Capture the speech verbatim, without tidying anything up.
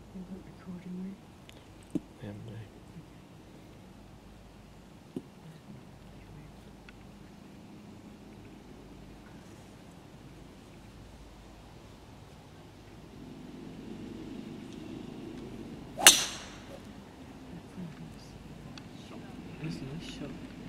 You weren't recording me. Yeah, no. Isn't it? Shot.